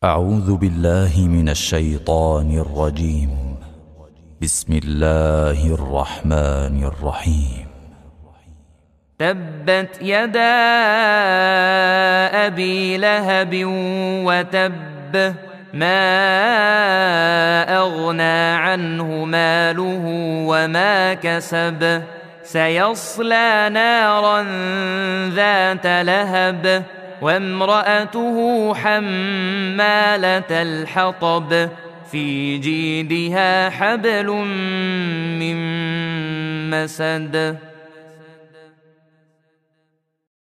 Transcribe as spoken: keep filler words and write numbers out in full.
أعوذ بالله من الشيطان الرجيم. بسم الله الرحمن الرحيم. تبت يدا أبي لهب وتب، ما أغنى عنه ماله وما كسب، سيصلى نارا ذات لهب وامرأته حمالة الحطب، في جيدها حبل من مسد.